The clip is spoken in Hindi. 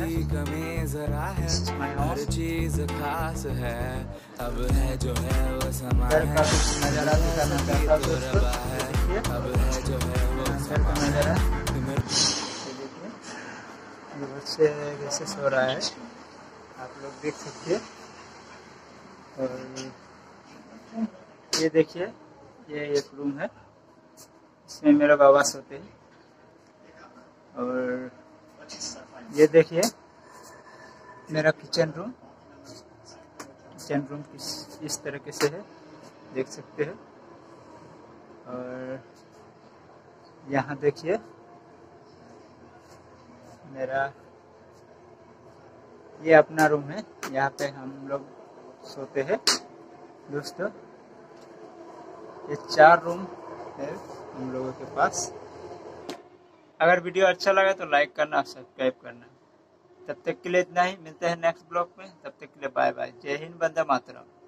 की कमी जरा है, हर चीज खास है, अब है जो है वो समा है, नज़ारा दिखाना चाहता हूँ दोस्तों। देखिए अब है जो है वो अंदर का नज़ारा देखिए, ये बच्चे कैसे सो रहा है आप लोग देख सकते हैं। और ये देखिए, ये एक रूम है, इसमें मेरे बाबा सोते हैं। और ये देखिए मेरा किचन रूम इस तरीके से है, देख सकते हैं। और यहाँ देखिए मेरा ये अपना रूम है, यहाँ पे हम लोग सोते हैं दोस्तों। ये 4 रूम है हम लोगों के पास। अगर वीडियो अच्छा लगा तो लाइक करना, सब्सक्राइब करना। तब तक के लिए इतना ही, मिलते हैं नेक्स्ट ब्लॉग में। तब तक के लिए बाय बाय। जय हिंद, वंदे मातरम।